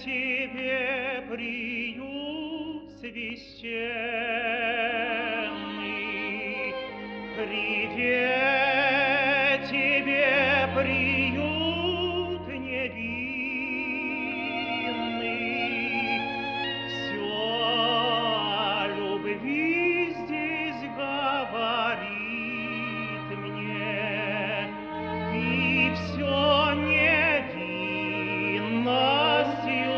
тебе приют священный, привет тебе приют невинный. Все о любви здесь говорит мне, и все невинностью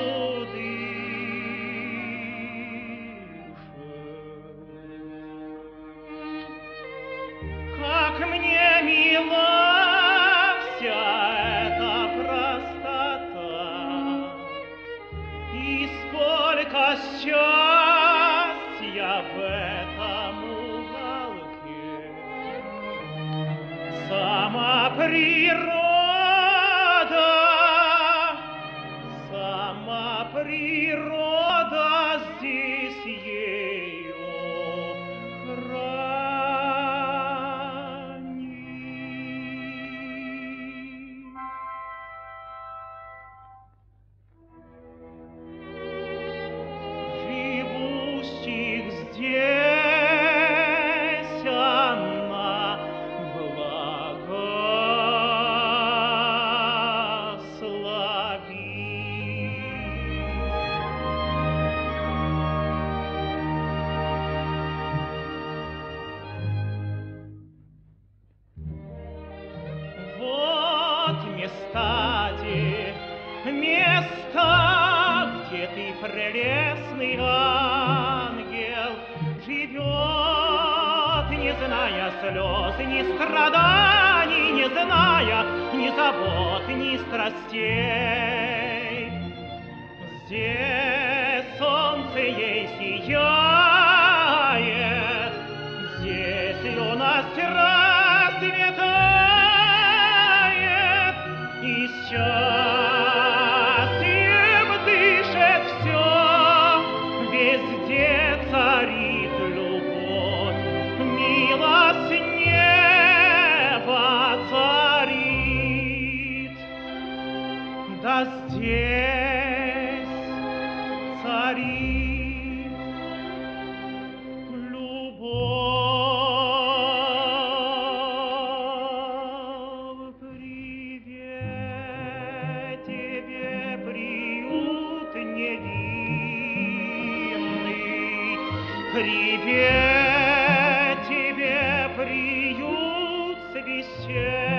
дышит. Как мне мила вся эта простота, и сколько счастья в этом уголке. Сама природа здесь ею хранит. Живущих здесь она благословит. Вот места, где ты, прелестный ангел, живет, не зная слез, ни страданий, не зная ни забот, ни страстей. Здесь солнце ей сияет, здесь юность расцветает, и счастьем дышит все, везде царит любовь, милость неба царит. Да здесь царит любовь. Привет тебе приют невинный, привет тебе приют священный.